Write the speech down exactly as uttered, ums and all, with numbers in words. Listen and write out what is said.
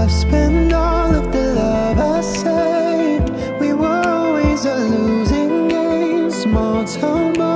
I've spent all of the love I saved. We were always a losing game. Small town boy